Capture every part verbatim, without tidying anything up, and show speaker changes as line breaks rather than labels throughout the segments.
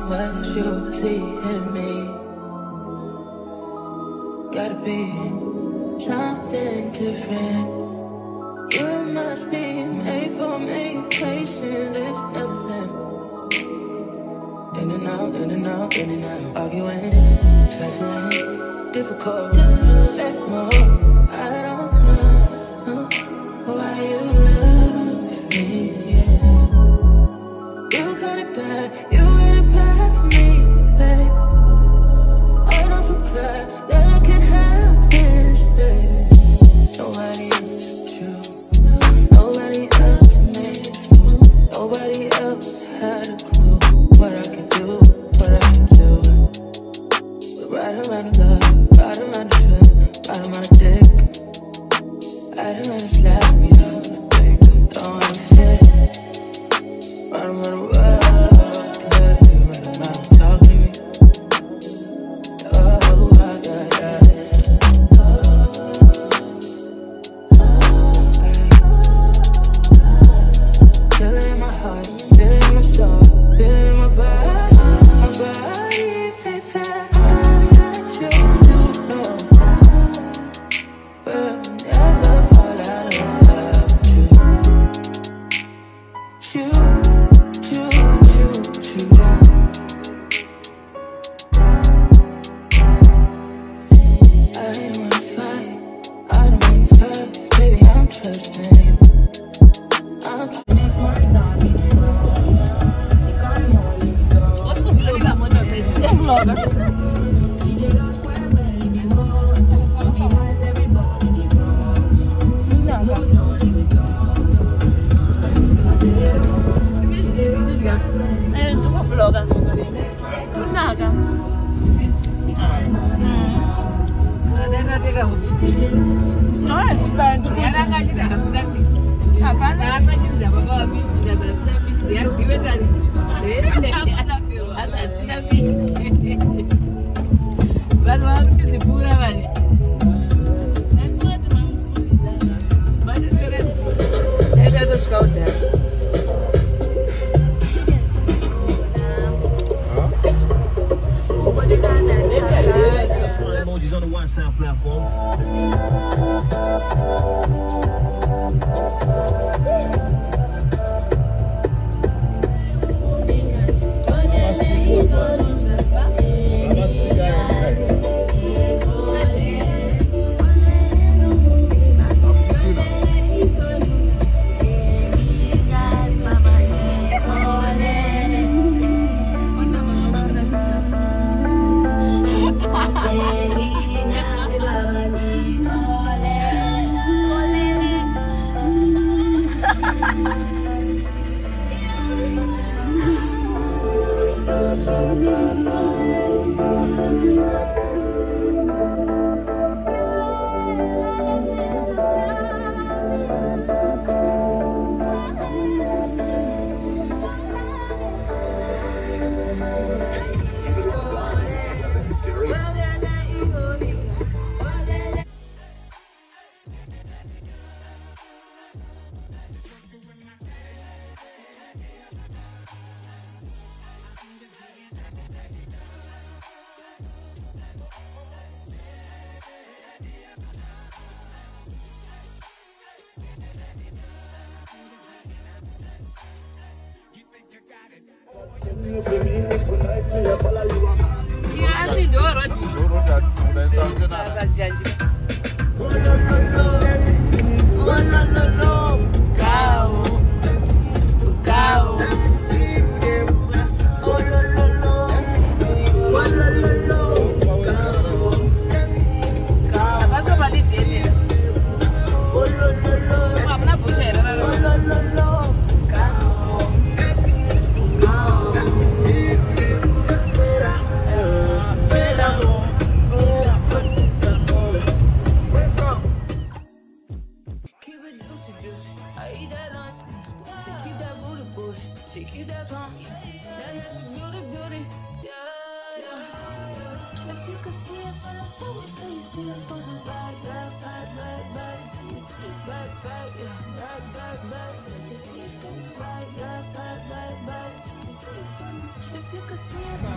what you see in me. Gotta be something different. You must be made for me. Patience is nothing. In and out, in and out, in and out. Arguing, trifling, difficult. Let more. I don't know why you love me. Yeah. You got it bad, you got it bad for me, babe. I don't feel glad that I can have this, babe. Nobody else true. Nobody else made it smooth. Nobody else had a clue what I could do, what I could do. We're right around the love, right around the trust, right around the dick. Right around the slap me up, I think I'm throwing a fit. Right around the world, play, right around the talk to me. Oh, I got that. Feel it in my heart, feel it in my soul, feel it in my body, my body, baby. That you do know, but we'll never fall out of love with you. You, you, you, you. I don't wanna fight, I don't wanna fuss, baby. I'm trusting you. I'm trusting you.
What's good vlog? Vlog. Eh, tu puoi vlogare? Naga. No, è spento.
Emojis on the WhatsApp platform.
If you could see it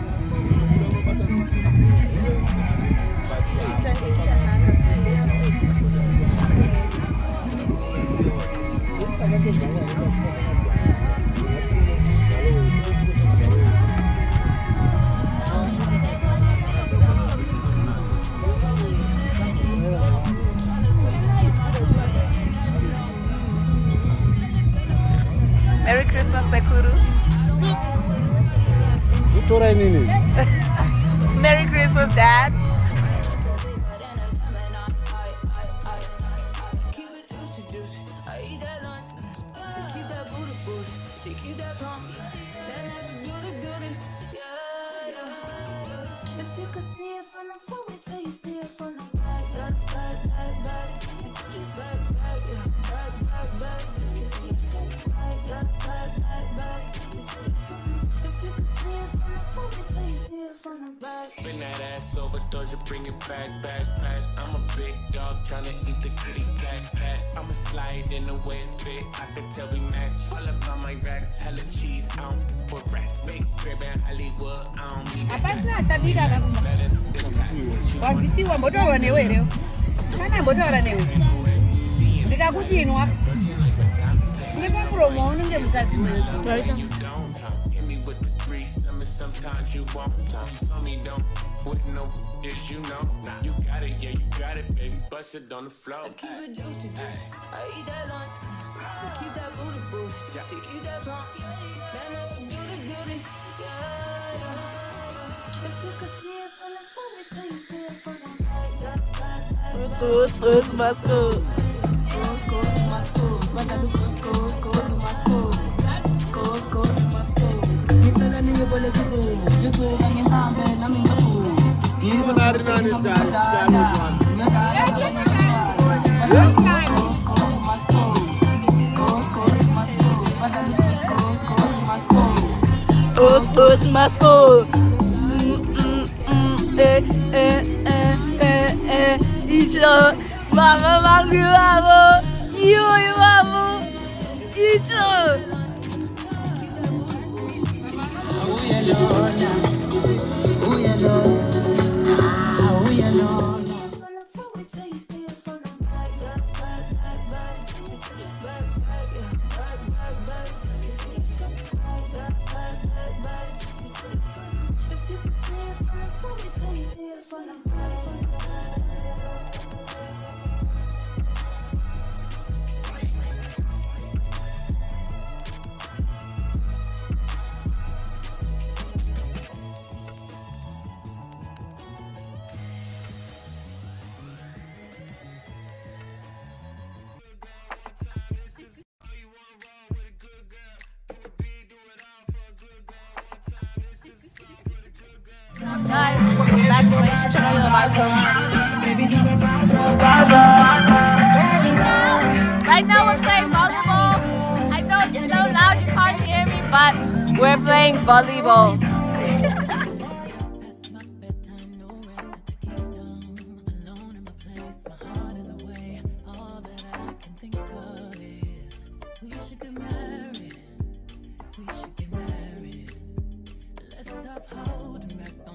Merry Christmas, Sekuru. Merry Christmas, Dad.
Been that ass over, doja, bring it back, back, back. I'm a big dog tryna eat the kitty cat, cat. I'ma slide in the way it fit, I can tell we match. All up on my racks, hella cheese, I don't for rats. Big crib in Hollywood, I don't need that. Better than that.
Wajitiwa mbotora newe leo. Kana mbotora newe. Ndikakuchinwa. Ngepa promo unenge mukati wewe.
Sometimes you won't tell me don't with no is you know you got it, yeah, you got it, baby, bust it on the floor. I keep it juicy, I eat that lunch, so keep that booty booty, so keep that plump, then that's beauty beauty, yeah, yeah. If you could see it from the front, wait till you see it from the back, yeah, back, back.
Goes, goes, must go.
Goes, goes, must go. What I do goes, goes, goes, must go. Goes, goes, must go.
Goes, goes, must go. Eh, eh, eh, eh, eh. Icho, mama, mama, you have you, you have Icho. Guys, welcome back to my YouTube channel. Right now we're playing volleyball. I know it's so loud you can't hear me, but we're playing volleyball.
Let's stop holding back.